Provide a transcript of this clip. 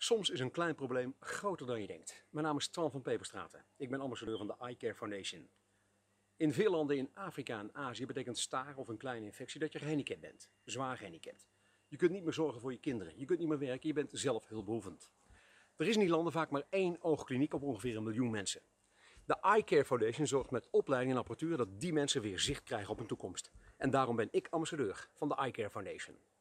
Soms is een klein probleem groter dan je denkt. Mijn naam is Twan van Peperstraten. Ik ben ambassadeur van de Eye Care Foundation. In veel landen in Afrika en Azië betekent staar of een kleine infectie dat je gehandicapt bent. Zwaar gehandicapt. Je kunt niet meer zorgen voor je kinderen. Je kunt niet meer werken. Je bent zelf hulpbehoevend. Er is in die landen vaak maar één oogkliniek op ongeveer 1 miljoen mensen. De Eye Care Foundation zorgt met opleiding en apparatuur dat die mensen weer zicht krijgen op hun toekomst. En daarom ben ik ambassadeur van de Eye Care Foundation.